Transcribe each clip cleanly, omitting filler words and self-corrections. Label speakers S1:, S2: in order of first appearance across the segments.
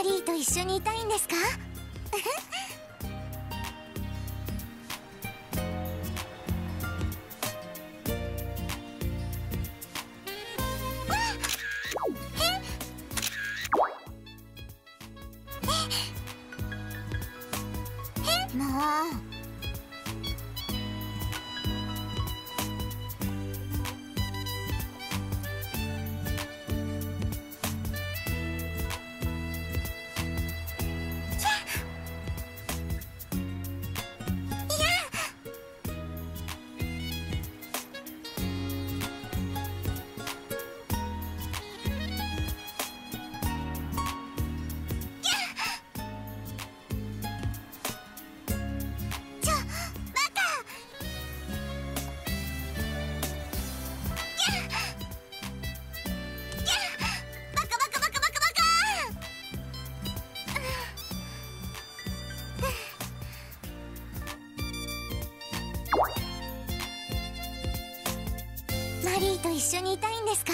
S1: マリーと一緒にいたいんですか？もう。マリーと一緒にいたいんですか？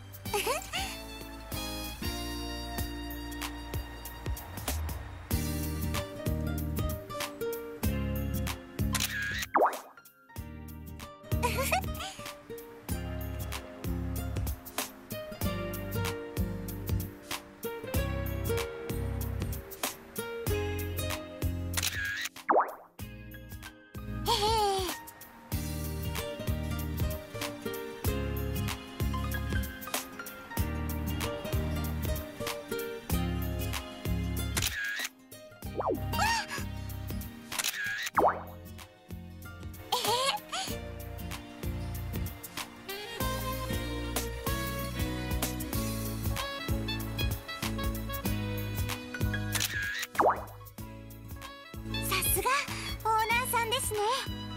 S1: さすがオーナーさんですね。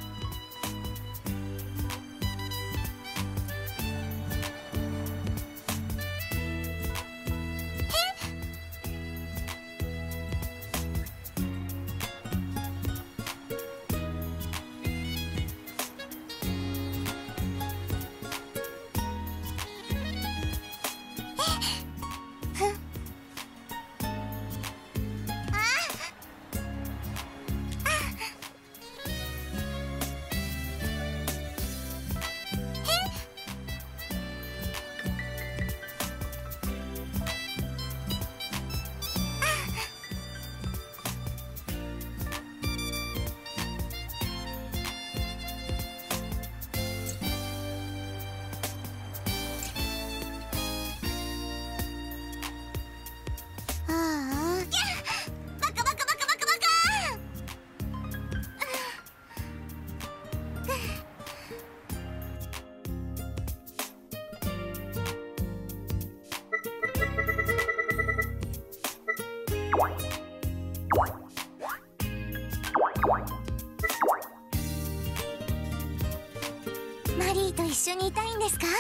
S1: マリーと一緒にいたいんですか？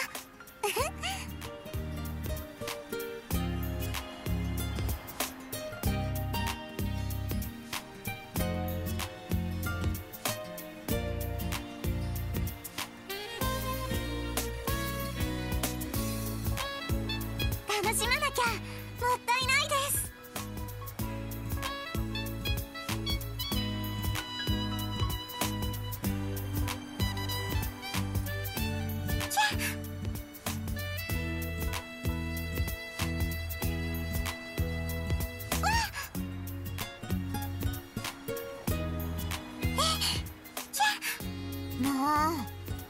S1: 楽しまなきゃもったいないです。もう。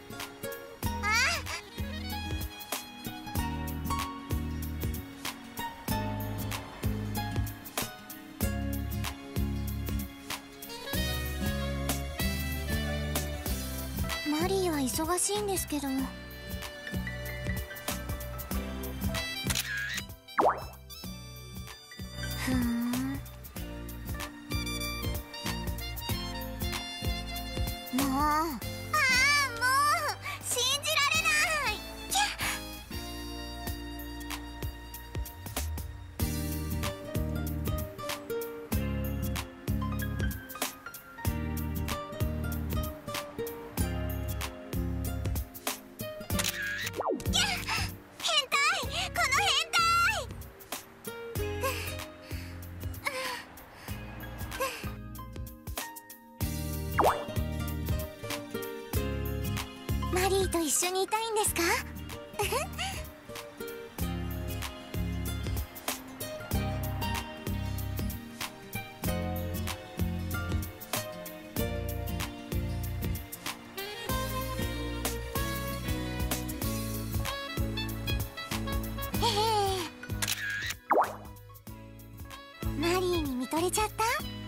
S1: マリーは忙しいんですけど。ふーん。もう。もう信じられない。変態、この変態。 ーと一緒にいたいんですか？マリーに見とれちゃった？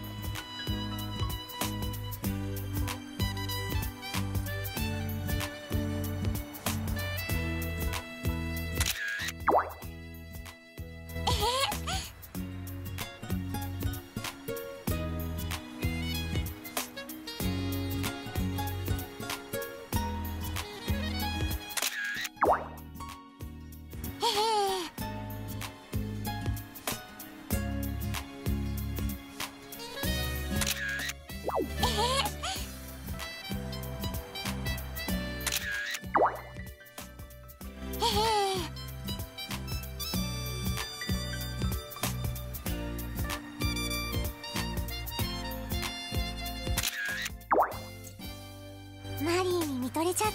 S1: マリーに見とれちゃった？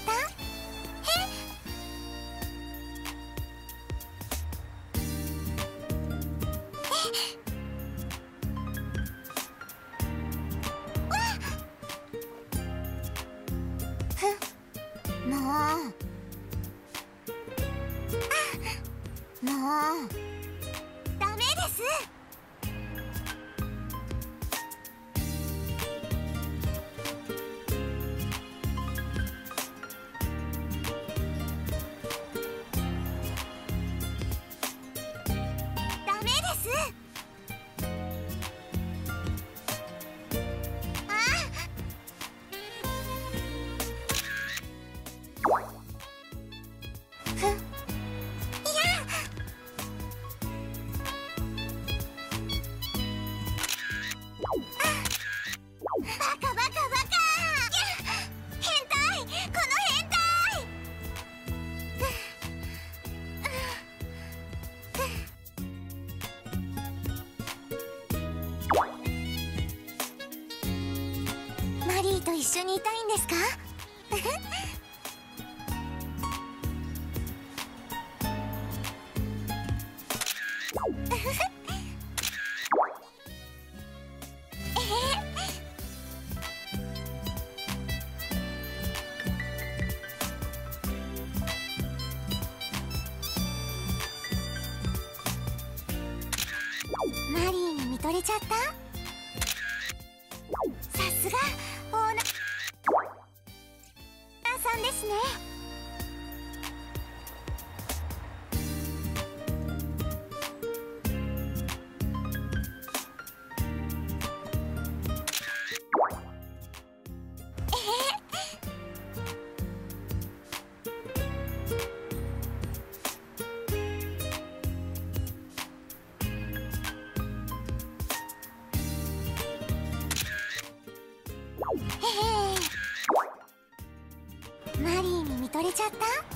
S1: もうダメです。ダメです。マリーと一緒にいたいんですか？マリーに見とれちゃった？さすがオーナーさんですね。マリーに見とれちゃった？